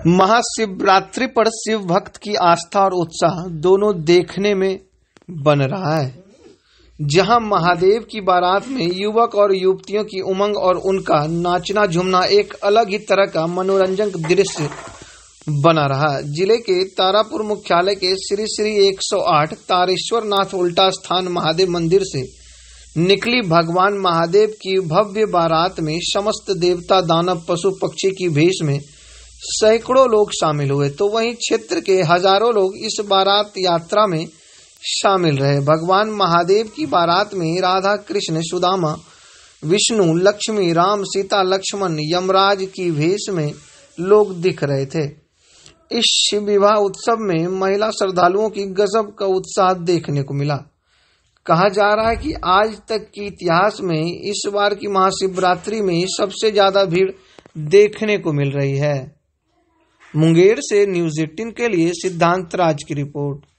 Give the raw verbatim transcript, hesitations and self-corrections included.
महाशिवरात्रि पर शिव भक्त की आस्था और उत्साह दोनों देखने में बन रहा है। जहां महादेव की बारात में युवक और युवतियों की उमंग और उनका नाचना झूमना एक अलग ही तरह का मनोरंजक दृश्य बना रहा। जिले के तारापुर मुख्यालय के श्री श्री एक सौ आठ तारेश्वर नाथ उल्टा स्थान महादेव मंदिर से निकली भगवान महादेव की भव्य बारात में समस्त देवता दानव पशु पक्षी की भेष में सैकड़ों लोग शामिल हुए, तो वहीं क्षेत्र के हजारों लोग इस बारात यात्रा में शामिल रहे। भगवान महादेव की बारात में राधा कृष्ण सुदामा विष्णु लक्ष्मी राम सीता लक्ष्मण यमराज की भेष में लोग दिख रहे थे। इस शिव विवाह उत्सव में महिला श्रद्धालुओं की गजब का उत्साह देखने को मिला। कहा जा रहा है कि आज तक के इतिहास में इस बार की महाशिवरात्रि में सबसे ज्यादा भीड़ देखने को मिल रही है। मुंगेर से न्यूज़ अठारह के लिए सिद्धांत राज की रिपोर्ट।